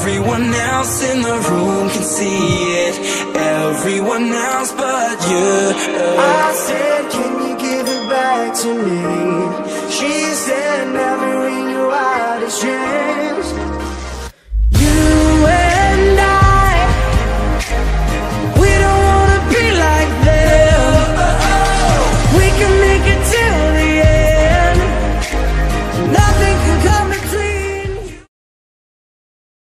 Everyone else in the room can see it, everyone else but you. I said, can you give it back to me?